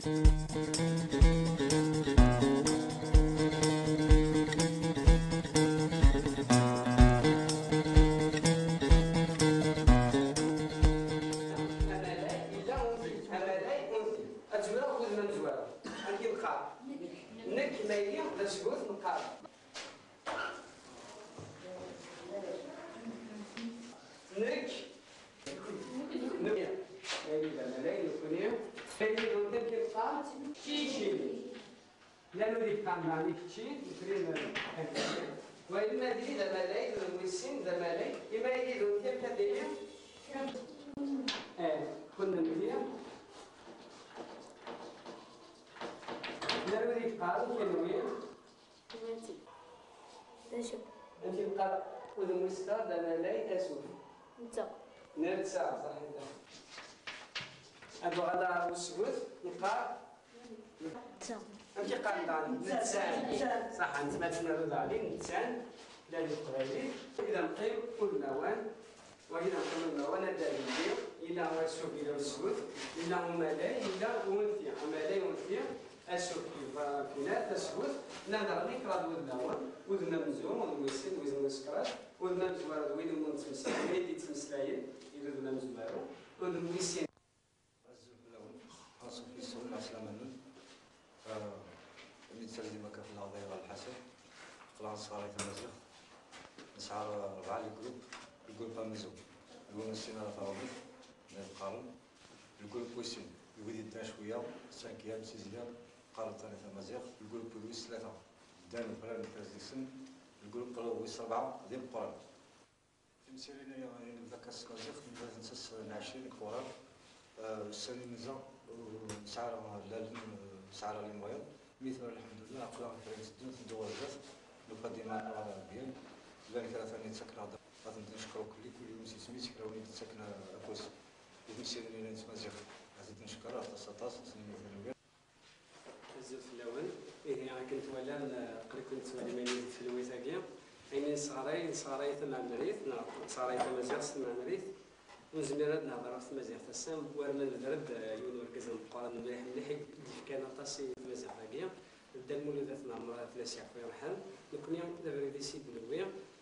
نك مايلين لسقوط نقار نك مايلين ملاي نكونيو مايلين ودن كيبقى تيشي لا نريد قامنا نكتشي نكرين وإن ما دي ذا ملاي ونويسين ذا ملاي إما يدي ذو كيف كدير كنا ندير لا نريد قارن كنوير أنت بقى وذو مسكار ذا ملاي أسوف نرتسع صح انت أبو غدا وسكوت نقار أنت قاعد نتسان صح أنت ما تنرد عليه نتسان لا القريب إذا نقيم كل نوان وإذا نقيم النوان هذا الفيديو إلا هو السوق إلى السكوت إلا هو ملاي إلا ونثيا ملاي ونثيا السوق فينا السكوت نهضر لك راه ود النوان ودنا مزوم ونويسين ويزن نسكرات ودنا مزوار وين نتمسلاين وين تمسلاين إذا دنا مزوارو ونويسين خاصة في السوق العسلامة المثال ديما كان في العضية والحسن طلع صغاري تمازيغ نسعر 4 الجروب مزوم الجروب السينارة طوابيط من القارن الجروب ويسين يودي دان شوية 5 أيام 6 أيام قارن ثاني تمازيغ الجروب بولويس 3 دان البلان التازيسن الجروب بولويس 4 ديال القرن في مسيرين يعني ذاك السكازيغ نسس نعشين كورا السنة نزا سعر سعر المويل مثل الحمد لله أقلام في الدنيا في الدوازات نقدمات بيان ذلك ثاني تسكن هذا غادي نشكرو كل يوم سميت كراوني تسكن أكوس وبنسير لنا نتمازيغ غادي نشكر هذا السطاس سنين الزوج الأول يعني كنت ولا قريت كنت ولا ماني في الوثاقية يعني صغاري تمام مريض صغاري تمازيغ تمام مريض ونزمير نهضر في المزيغ تسام ورنا الدرب يونو ركز المقارنة مليح مليح كان طاسي المزيغ باقية بدا المولودات نعمرها 3 عفوا يرحم نكون دابا غادي يسيب الويا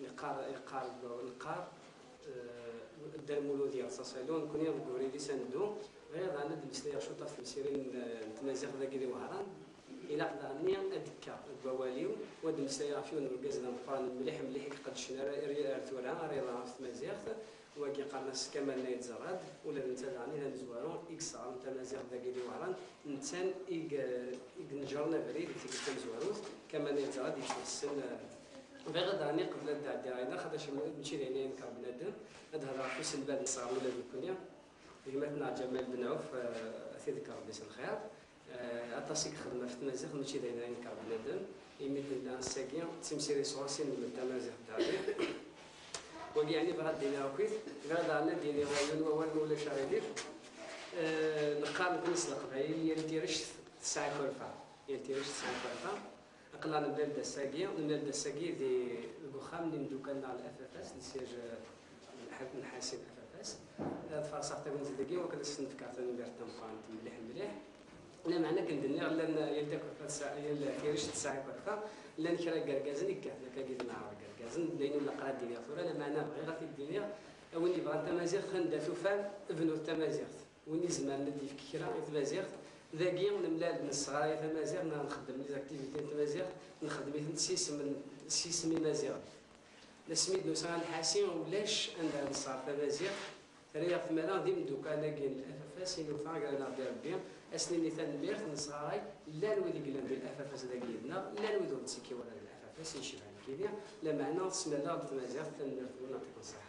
نقار بدا المولود ديال صاصيلو نكون الكوريدي ساندو غير عندنا دمسلي شوطه في مسيرين تمازيغ ذاك دي وهران الى قدرني ادكا البواليو ودمسلي فيون ركز المقارنة مليح مليح قد شنا ريرتورا ريلا في المزيغ وكي قرناس كمال نايت زغاد ولا نتابعني هاد الزوارو إكسار نتمازيغ داكي دي وهران نتسان نجرنا بريد تيكتم زواروت كمال نايت زغاد يتحسن بغض عني قبل الدعاية خاطرش ماشي لعينين كربنادم هاد هضره في سنبال نصغر ولا الكونيا كيما جمال بن عوف تذكر بس الخير أتصيك خدمة في التمازيغ ماشي لعينين كربنادم يمد لنا الساكين تمسيري صوصين من التمازيغ دابي وقي يعني براد دينا وكيف قال عنا ديني غايون ووالد ولا شاردير نقام كنس القبائل يلتيرش 9 كرفة يلتيرش 9 كرفة أقلنا نبدا الساقية نبدا الساقية دي البخام اللي ندوكلنا على الأفافاس نسيج الحكم الحاسب أفافاس هذا فرصة تاع نزيدكي وكنس نفكرت نبير تنفانت مليح مليح لا معنى كندني غلا يلتك يلتيرش 9 كرفة لان كرا كركازن يكافنا كاكيد مع كركازن لين القرا الدنيا ثورة لا معنى بغي غا في الدنيا ويني بغا التمازيغ خنداتو فان ابنو التمازيغ ويني زمان ندي في كرا التمازيغ ذاكي ونملال من الصغار التمازيغ نخدم لي زاكتيفيتي التمازيغ نخدم سيس من مازيغ لا سميت نوسان الحاسين ولاش عندها الصغار تمازيغ تريا في مالا ديم دوكا لاكين الافافاس ينوفا كاع ربي ربي اسني اللي تنبير نصغاري لا الويدي قلنا بالافافاس داكيدنا لا الويدي نسيكي ولا الافافاس يشبه كيدير لا معنى بسم الله بالتمازيغ تنرفدو نعطيكم الصحه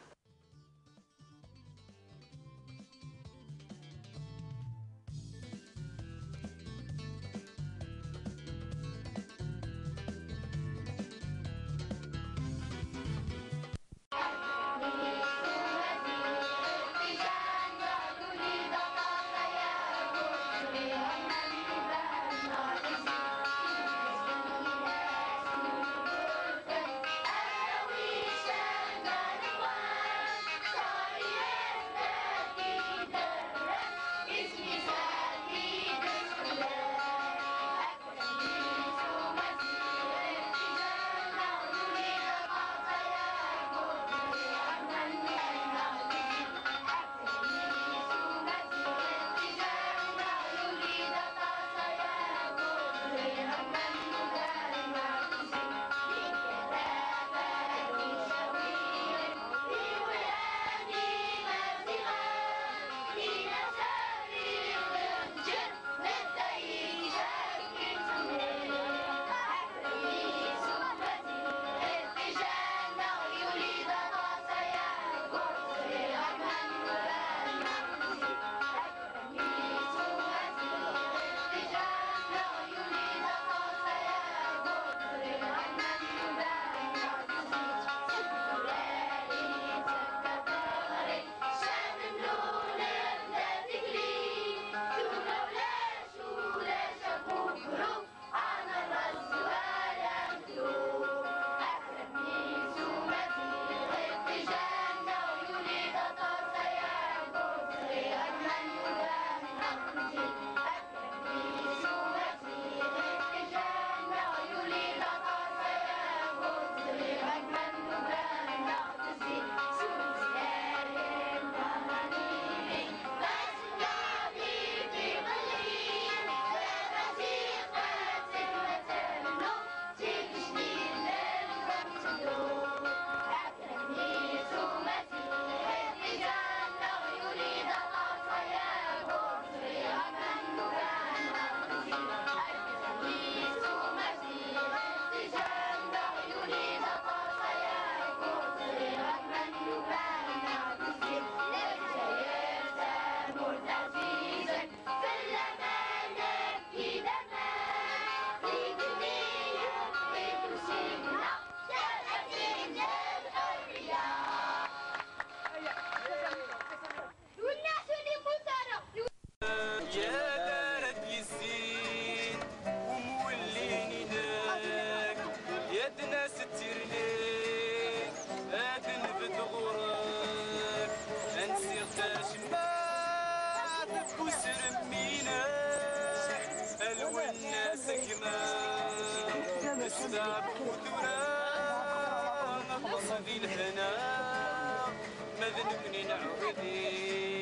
ذاب وثورا نخلص ذي الهنا مذنبني نعودي